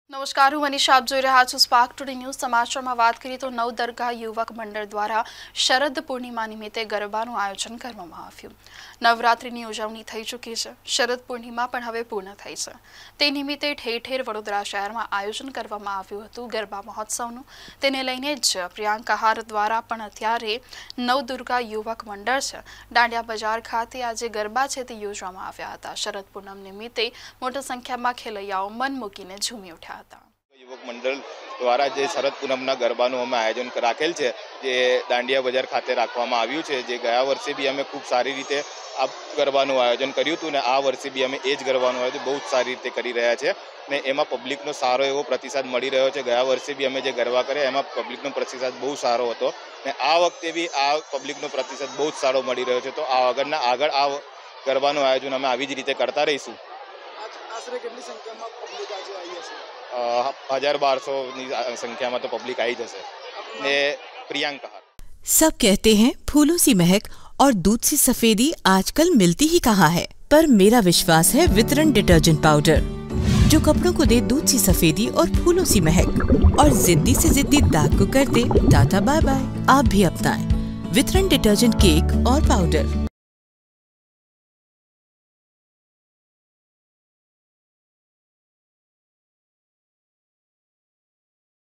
નમસ્કાર, હું મનીષા, આપ જોઈ રહ્યા છો સ્પાર્ક ટુડે ન્યૂઝ. સમાચારમાં વાત કરીએ તો નવ દરગાહ યુવક મંડળ દ્વારા શરદ પૂર્ણિમા નિમિત્તે ગરબાનું આયોજન કરવામાં આવ્યું. નવરાત્રિની ઉજવણી થઈ ચૂકી છે. શરદ પૂર્ણિમા પણ હવે પૂર્ણ થઈ છે. તે નિમિત્તે ઠેર ઠેર વડોદરા શહેરમાં આયોજન કરવામાં આવ્યું હતું ગરબા મહોત્સવનું. તેને લઈને જ પ્રિયાંકા હાર દ્વારા પણ અત્યારે નવદુર્ગા યુવક મંડળ છે દાંડિયા બજાર ખાતે આજે ગરબા છે તે યોજવામાં આવ્યા હતા. શરદ પૂનમ નિમિત્તે મોટી સંખ્યામાં ખેલૈયાઓ મન મૂકીને ઝૂમી ઉઠ્યા. યુવક મંડળ દ્વારા જે શરદ પૂનમના ગરબાનું અમે આયોજન રાખેલ છે, જે દાંડિયા બજાર ખાતે રાખવામાં આવ્યું છે, જે ગયા વર્ષે બી અમે ખૂબ સારી રીતે આ ગરબાનું આયોજન કર્યું હતું ને આ વર્ષે બી અમે એ જ ગરબાનું આયોજન બહુ જ સારી રીતે કરી રહ્યા છે ને એમાં પબ્લિકનો સારો એવો પ્રતિસાદ મળી રહ્યો છે. ગયા વર્ષે બી અમે જે ગરબા કર્યા એમાં પબ્લિકનો પ્રતિસાદ બહુ સારો હતો ને આ વખતે બી આ પબ્લિકનો પ્રતિસાદ બહુ જ સારો મળી રહ્યો છે. તો આગળ આ ગરબાનું આયોજન અમે આવી જ રીતે કરતા રહીશું. આશરે કેટલી સંખ્યામાં પબ્લિક આજે આવી હશે? 1200 संख्या में तो पब्लिक आई जैसे ने प्रियंका. सब कहते हैं फूलों सी महक और दूध सी सफेदी आजकल मिलती ही कहाँ है, पर मेरा विश्वास है वितरण डिटर्जेंट पाउडर, जो कपड़ों को दे दूध सी सफेदी और फूलों सी महक और जिद्दी से जिद्दी दाग को कर दे टाटा बाय बाय. आप भी अपनाएं वितरण डिटर्जेंट केक और पाउडर.